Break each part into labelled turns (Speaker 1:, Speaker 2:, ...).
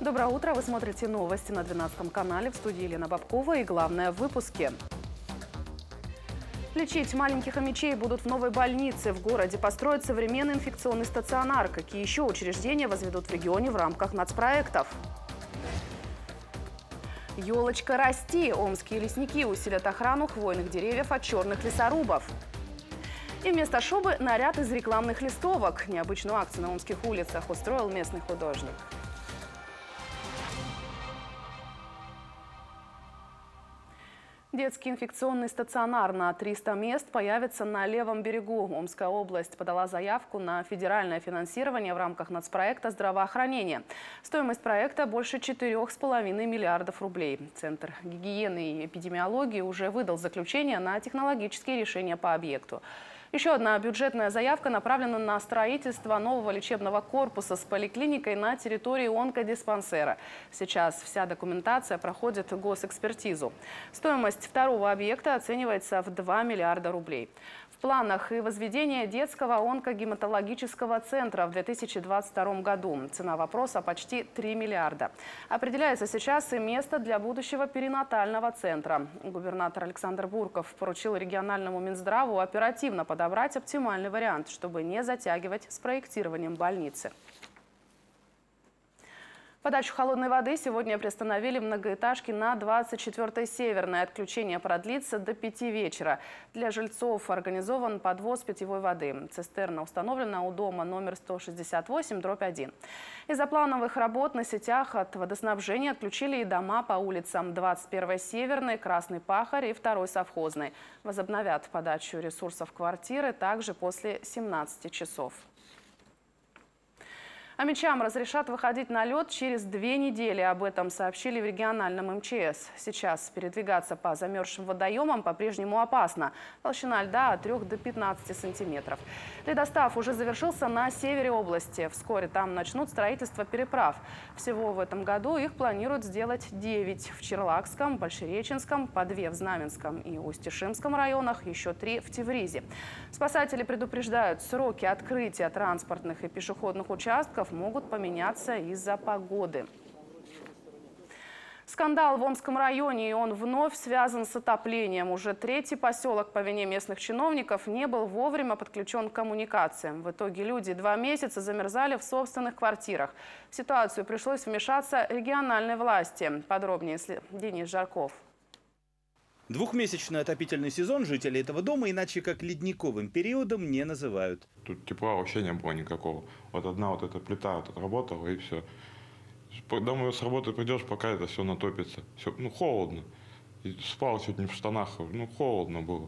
Speaker 1: Доброе утро. Вы смотрите новости на 12 канале. В студии Елена Бабкова и главное в выпуске. Лечить маленьких хомячей будут в новой больнице. В городе построят современный инфекционный стационар. Какие еще учреждения возведут в регионе в рамках нацпроектов? Елочка, расти! Омские лесники усилят охрану хвойных деревьев от черных лесорубов. И вместо шубы наряд из рекламных листовок. Необычную акцию на омских улицах устроил местный художник. Детский инфекционный стационар на 300 мест появится на левом берегу. Омская область подала заявку на федеральное финансирование в рамках нацпроекта здравоохранения. Стоимость проекта больше 4,5 миллиардов рублей. Центр гигиены и эпидемиологии уже выдал заключение на технологические решения по объекту. Еще одна бюджетная заявка направлена на строительство нового лечебного корпуса с поликлиникой на территории онкодиспансера. Сейчас вся документация проходит госэкспертизу. Стоимость второго объекта оценивается в 2 миллиарда рублей. В планах и возведение детского онкогематологического центра в 2022 году. Цена вопроса почти 3 миллиарда. Определяется сейчас и место для будущего перинатального центра. Губернатор Александр Бурков поручил региональному Минздраву оперативно подобрать оптимальный вариант, чтобы не затягивать с проектированием больницы. Подачу холодной воды сегодня приостановили в многоэтажке на 24-й Северной. Отключение продлится до 5 вечера. Для жильцов организован подвоз питьевой воды. Цистерна установлена у дома номер 168/1. Из-за плановых работ на сетях от водоснабжения отключили и дома по улицам 21-й Северной, Красный Пахарь и 2-й Совхозной. Возобновят подачу ресурсов квартиры также после 17 часов. Хомячам разрешат выходить на лед через 2 недели. Об этом сообщили в региональном МЧС. Сейчас передвигаться по замерзшим водоемам по-прежнему опасно. Толщина льда от 3 до 15 сантиметров. Ледостав уже завершился на севере области. Вскоре там начнут строительство переправ. Всего в этом году их планируют сделать 9 в Черлакском, Большереченском, по 2 в Знаменском и Усть-Ишимском районах, еще 3 в Тевризе. Спасатели предупреждают, сроки открытия транспортных и пешеходных участков могут поменяться из-за погоды. Скандал в Омском районе, и он вновь связан с отоплением. Уже 3-й поселок по вине местных чиновников не был вовремя подключен к коммуникациям. В итоге люди 2 месяца замерзали в собственных квартирах. В ситуацию пришлось вмешаться региональной власти. Подробнее Денис Жарков.
Speaker 2: Двухмесячный отопительный сезон жители этого дома иначе как ледниковым периодом не называют.
Speaker 3: Тут тепла вообще не было никакого. Вот одна вот эта плита вот отработала и все. Домой с работы придешь, пока это все натопится. Все, холодно. И спал чуть не в штанах, холодно было.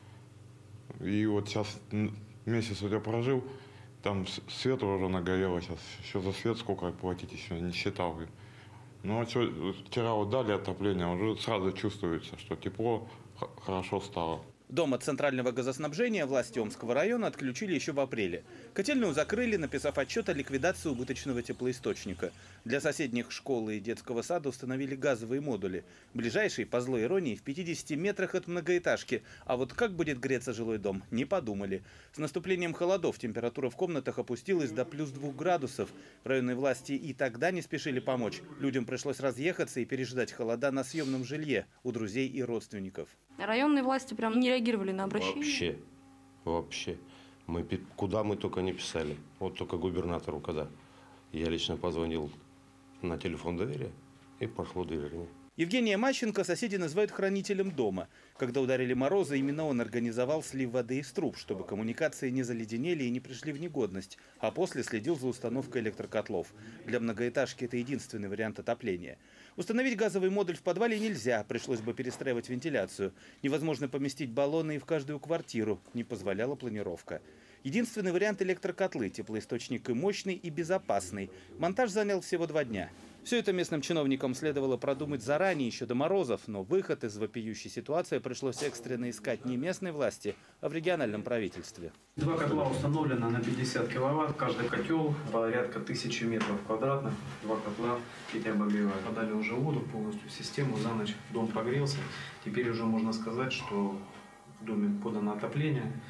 Speaker 3: И вот сейчас месяц вот я прожил, там свет уже нагорело сейчас. Еще за свет сколько платить еще не считал. Ну, вчера вот дали отопление, уже сразу чувствуется, что тепло, хорошо стало.
Speaker 2: Дом от центрального газоснабжения власти Омского района отключили еще в апреле. Котельную закрыли, написав отчет о ликвидации убыточного теплоисточника. Для соседних школы и детского сада установили газовые модули. Ближайший, по злой иронии, в 50 метрах от многоэтажки. А вот как будет греться жилой дом, не подумали. С наступлением холодов температура в комнатах опустилась до +2 градусов. Районные власти и тогда не спешили помочь. Людям пришлось разъехаться и переждать холода на съемном жилье у друзей и родственников.
Speaker 4: Районные власти прям не реагировали на обращение?
Speaker 5: Вообще. Куда мы только не писали. Вот только губернатору когда. Я лично позвонил на телефон доверия и пошло доверие.
Speaker 2: Евгения Мащенко соседи называют хранителем дома. Когда ударили морозы, именно он организовал слив воды из труб, чтобы коммуникации не заледенели и не пришли в негодность, а после следил за установкой электрокотлов. Для многоэтажки это единственный вариант отопления. Установить газовый модуль в подвале нельзя, пришлось бы перестраивать вентиляцию. Невозможно поместить баллоны и в каждую квартиру, не позволяла планировка. Единственный вариант – электрокотлы, теплоисточник и мощный, и безопасный. Монтаж занял всего 2 дня. Все это местным чиновникам следовало продумать заранее, еще до морозов, но выход из вопиющей ситуации пришлось экстренно искать не местной власти, а в региональном правительстве.
Speaker 6: 2 котла установлено на 50 киловатт, каждый котел порядка 1000 метров квадратных, 2 котла эти обогревают. Подали уже воду полностью в систему, за ночь дом прогрелся. Теперь уже можно сказать, что в доме подано отопление.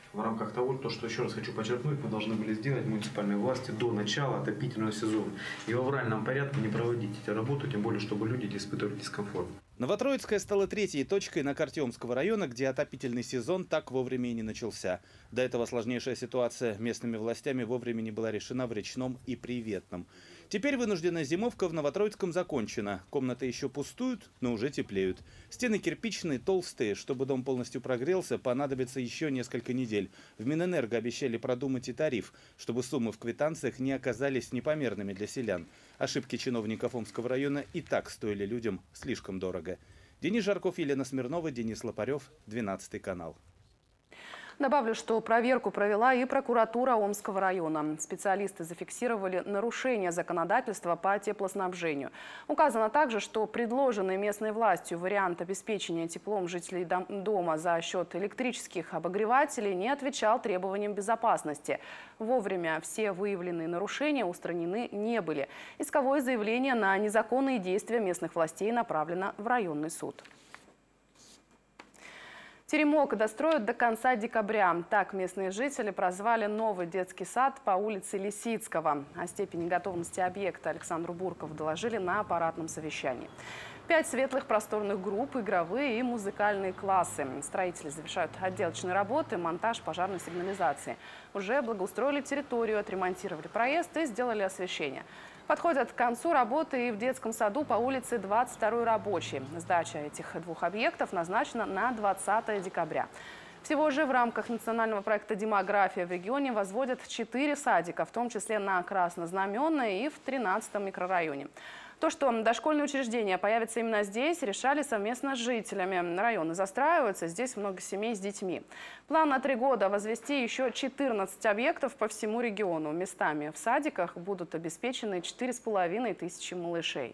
Speaker 6: В рамках того, что еще раз хочу подчеркнуть, мы должны были сделать муниципальные власти до начала отопительного сезона. И в авральном порядке не проводить эти работы, тем более, чтобы люди не испытывали дискомфорт.
Speaker 2: Новотроицкая стала третьей точкой на карте Омского района, где отопительный сезон так вовремя и не начался. До этого сложнейшая ситуация местными властями вовремя не была решена в Речном и Приветном. Теперь вынужденная зимовка в Новотроицком закончена. Комнаты еще пустуют, но уже теплеют. Стены кирпичные, толстые. Чтобы дом полностью прогрелся, понадобится еще несколько недель. В Минэнерго обещали продумать и тариф, чтобы суммы в квитанциях не оказались непомерными для селян. Ошибки чиновников Омского района и так стоили людям слишком дорого. Денис Жарков, Елена Смирнова, Денис Лопарев, 12 канал.
Speaker 1: Добавлю, что проверку провела и прокуратура Омского района. Специалисты зафиксировали нарушение законодательства по теплоснабжению. Указано также, что предложенный местной властью вариант обеспечения теплом жителей дома за счет электрических обогревателей не отвечал требованиям безопасности. Вовремя все выявленные нарушения устранены не были. Исковое заявление на незаконные действия местных властей направлено в районный суд. Теремок достроят до конца декабря. Так местные жители прозвали новый детский сад по улице Лисицкого. О степени готовности объекта Александру Буркову доложили на аппаратном совещании. 5 светлых просторных групп, игровые и музыкальные классы. Строители завершают отделочные работы, монтаж пожарной сигнализации. Уже благоустроили территорию, отремонтировали проезд и сделали освещение. Подходят к концу работы и в детском саду по улице 22-й Рабочей. Сдача этих двух объектов назначена на 20 декабря. Всего же в рамках национального проекта «Демография» в регионе возводят 4 садика, в том числе на Краснознаменной и в 13-м микрорайоне. То, что дошкольные учреждения появятся именно здесь, решали совместно с жителями. Районы застраиваются, здесь много семей с детьми. План на 3 года – возвести еще 14 объектов по всему региону. Местами в садиках будут обеспечены 4500 малышей.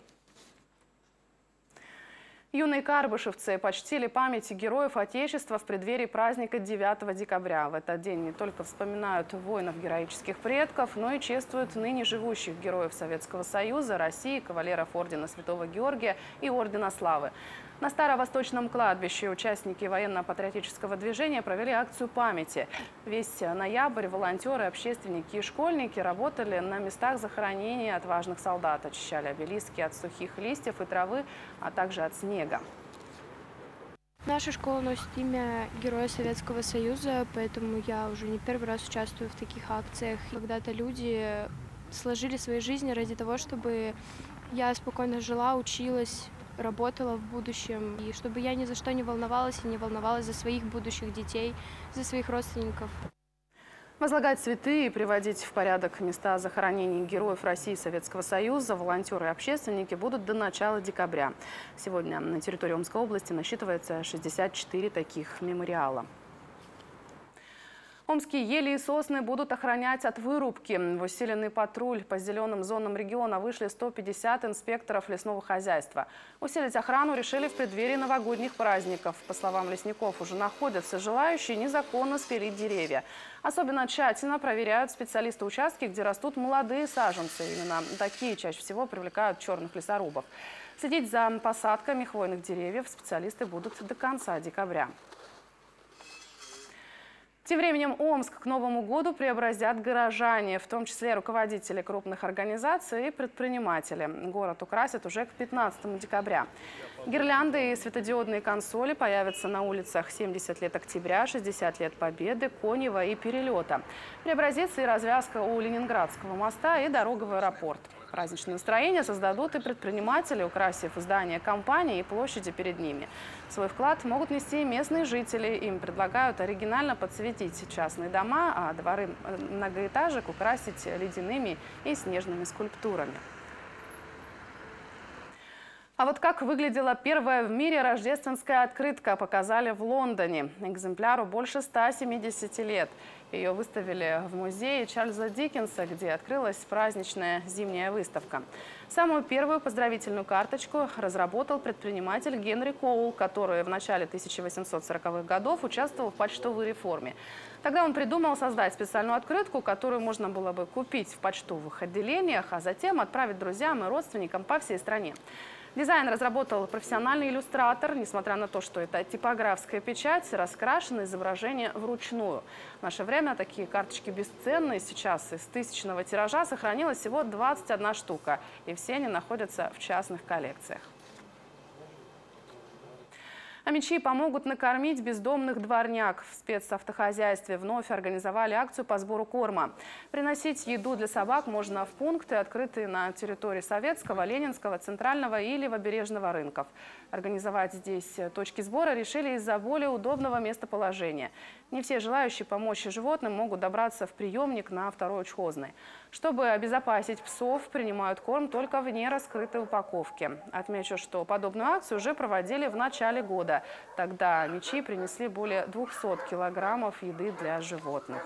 Speaker 1: Юные карбышевцы почтили память героев Отечества в преддверии праздника 9 декабря. В этот день не только вспоминают воинов героических предков, но и чествуют ныне живущих героев Советского Союза, России, кавалеров ордена Святого Георгия и ордена Славы. На Старо-Восточном кладбище участники военно-патриотического движения провели акцию памяти. Весь ноябрь волонтеры, общественники и школьники работали на местах захоронения отважных солдат, очищали обелиски от сухих листьев и травы, а также от снега.
Speaker 7: Наша школа носит имя Героя Советского Союза, поэтому я уже не первый раз участвую в таких акциях. Когда-то люди сложили свои жизни ради того, чтобы я спокойно жила, училась, работала в будущем, и чтобы я ни за что не волновалась и не волновалась за своих будущих детей, за своих родственников.
Speaker 1: Возлагать цветы и приводить в порядок места захоронений героев России и Советского Союза волонтеры и общественники будут до начала декабря. Сегодня на территории Омской области насчитывается 64 таких мемориала. Омские ели и сосны будут охранять от вырубки. В усиленный патруль по зеленым зонам региона вышли 150 инспекторов лесного хозяйства. Усилить охрану решили в преддверии новогодних праздников. По словам лесников, уже находятся желающие незаконно спилить деревья. Особенно тщательно проверяют специалисты участки, где растут молодые саженцы. Именно такие чаще всего привлекают черных лесорубов. Следить за посадками хвойных деревьев специалисты будут до конца декабря. Тем временем Омск к Новому году преобразят горожане, в том числе руководители крупных организаций и предприниматели. Город украсят уже к 15 декабря. Гирлянды и светодиодные консоли появятся на улицах 70 лет Октября, 60 лет Победы, Конева и Перелета. Преобразится и развязка у Ленинградского моста и дорога в аэропорт. Праздничное настроение создадут и предприниматели, украсив здания компании и площади перед ними. Свой вклад могут нести и местные жители. Им предлагают оригинально подсветить частные дома, а дворы многоэтажек украсить ледяными и снежными скульптурами. А вот как выглядела первая в мире рождественская открытка, показали в Лондоне. Экземпляру больше 170 лет. Ее выставили в музее Чарльза Диккенса, где открылась праздничная зимняя выставка. Самую первую поздравительную карточку разработал предприниматель Генри Коул, который в начале 1840-х годов участвовал в почтовой реформе. Тогда он придумал создать специальную открытку, которую можно было бы купить в почтовых отделениях, а затем отправить друзьям и родственникам по всей стране. Дизайн разработал профессиональный иллюстратор. Несмотря на то, что это типографская печать, раскрашено изображение вручную. В наше время такие карточки бесценны. Сейчас из 1000-го тиража сохранилось всего 21 штука. И все они находятся в частных коллекциях. А мечи помогут накормить бездомных дворняк. В спецавтохозяйстве вновь организовали акцию по сбору корма. Приносить еду для собак можно в пункты, открытые на территории Советского, Ленинского, Центрального и Левобережного рынков. Организовать здесь точки сбора решили из-за более удобного местоположения. Не все желающие помочь животным могут добраться в приемник на 2-й Учхозной. Чтобы обезопасить псов, принимают корм только в нераскрытой упаковке. Отмечу, что подобную акцию уже проводили в начале года. Тогда мечи принесли более 200 килограммов еды для животных.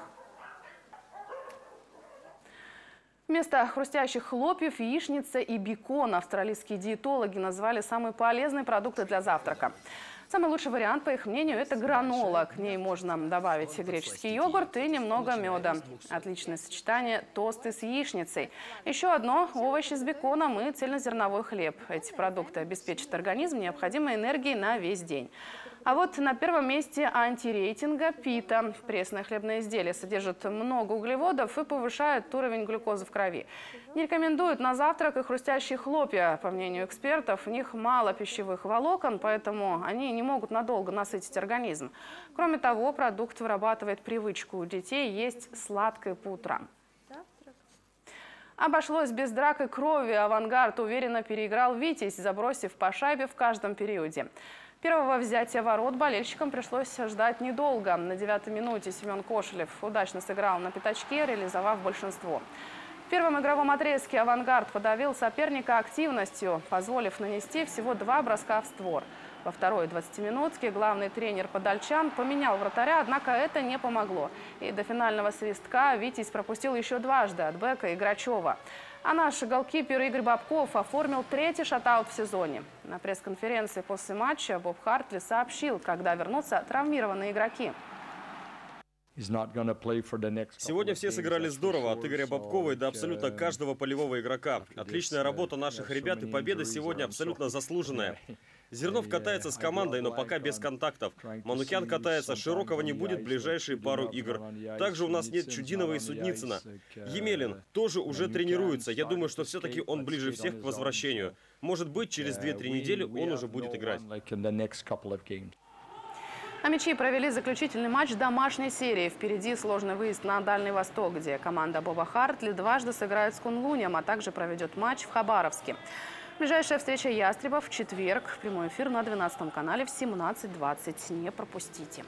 Speaker 1: Вместо хрустящих хлопьев, яичница и бекон австралийские диетологи назвали самые полезные продукты для завтрака. Самый лучший вариант, по их мнению, это гранола. К ней можно добавить греческий йогурт и немного меда. Отличное сочетание – тосты с яичницей. Еще одно – овощи с беконом и цельнозерновой хлеб. Эти продукты обеспечат организм необходимой энергией на весь день. А вот на первом месте антирейтинга пита. Пресное хлебное изделие содержит много углеводов и повышает уровень глюкозы в крови. Не рекомендуют на завтрак и хрустящие хлопья. По мнению экспертов, в них мало пищевых волокон, поэтому они не могут надолго насытить организм. Кроме того, продукт вырабатывает привычку у детей есть сладкое по утрам. Обошлось без драк и крови. «Авангард» уверенно переиграл «Витязь», забросив по шайбе в каждом периоде. Первого взятия ворот болельщикам пришлось ждать недолго. На 9-й минуте Семен Кошелев удачно сыграл на пятачке, реализовав большинство. В первом игровом отрезке «Авангард» подавил соперника активностью, позволив нанести всего 2 броска в створ. Во второй 20-минутке главный тренер подольчан поменял вратаря, однако это не помогло. И до финального свистка «Витязь» пропустил еще дважды от Бека и Грачева. А наш голкипер Игорь Бобков оформил 3-й шатаут в сезоне. На пресс-конференции после матча Боб Хартли сообщил, когда вернутся травмированные игроки.
Speaker 8: Сегодня все сыграли здорово, от Игоря Бобкова и до абсолютно каждого полевого игрока. Отличная работа наших ребят и победа сегодня абсолютно заслуженная. Зернов катается с командой, но пока без контактов. Манукян катается, Широкого не будет ближайшие пару игр. Также у нас нет Чудинова и Судницына. Емелин тоже уже тренируется. Я думаю, что все-таки он ближе всех к возвращению. Может быть, через 2-3 недели он уже будет играть.
Speaker 1: А мячи провели заключительный матч домашней серии. Впереди сложный выезд на Дальний Восток, где команда Боба Хартли дважды сыграет с Кунлунем, а также проведет матч в Хабаровске. Ближайшая встреча ястребов в четверг. Прямой эфир на 12 канале в 17:20. Не пропустите.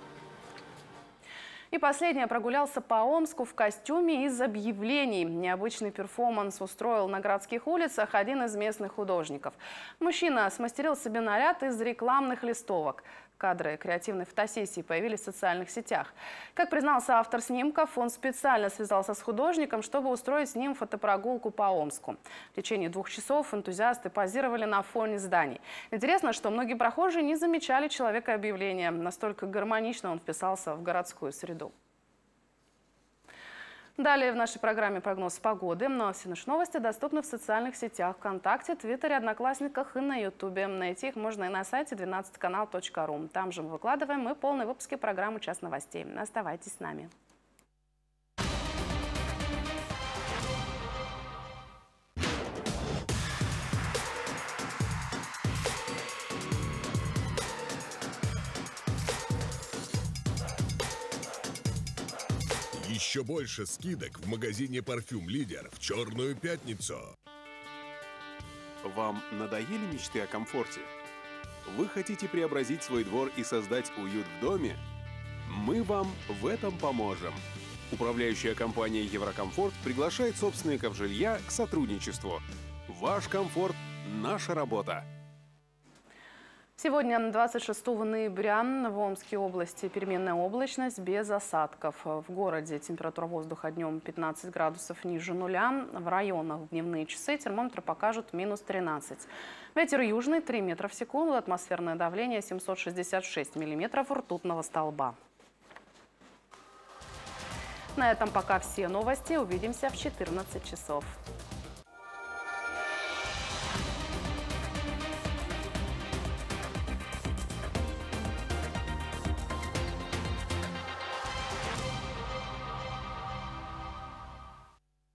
Speaker 1: И последнее. Прогулялся по Омску в костюме из объявлений. Необычный перформанс устроил на городских улицах один из местных художников. Мужчина смастерил себе наряд из рекламных листовок. Кадры креативной фотосессии появились в социальных сетях. Как признался автор снимков, он специально связался с художником, чтобы устроить с ним фотопрогулку по Омску. В течение 2 часов энтузиасты позировали на фоне зданий. Интересно, что многие прохожие не замечали человека-объявления. Настолько гармонично он вписался в городскую среду. Далее в нашей программе прогноз погоды. Но все наши новости доступны в социальных сетях ВКонтакте, Твиттере, Одноклассниках и на Ютубе. Найти их можно и на сайте 12kanal.ru. Там же мы выкладываем и полные выпуски программы «Час новостей». Оставайтесь с нами.
Speaker 9: Еще больше скидок в магазине «Парфюм Лидер» в Черную пятницу.
Speaker 10: Вам надоели мечты о комфорте? Вы хотите преобразить свой двор и создать уют в доме? Мы вам в этом поможем. Управляющая компания «Еврокомфорт» приглашает собственников жилья к сотрудничеству. Ваш комфорт – наша работа.
Speaker 1: Сегодня, 26 ноября, в Омской области переменная облачность без осадков. В городе температура воздуха днем 15 градусов ниже нуля. В районах в дневные часы термометры покажут -13. Ветер южный 3 метра в секунду, атмосферное давление 766 миллиметров ртутного столба. На этом пока все новости. Увидимся в 14 часов.